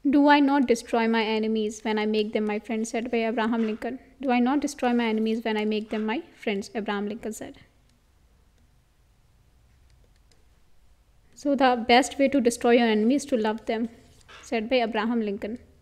Do I not destroy my enemies when I make them my friends, said by Abraham Lincoln. Do I not destroy my enemies when I make them my friends, Abraham Lincoln said. So the best way to destroy your enemies is to love them, said by Abraham Lincoln.